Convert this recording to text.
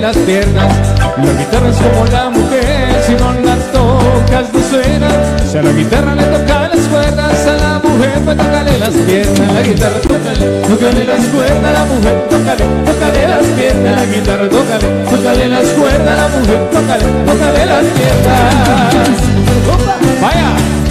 las piernas. La guitarra es como la mujer, si no la tocas no suena. Si a la guitarra le toca las cuerdas, a la mujer pues tócale las piernas. La guitarra tócale las cuerdas, a la mujer tócale las piernas. La guitarra tócale las cuerdas, a la mujer tócale las piernas. ¡Opa! ¡Vaya!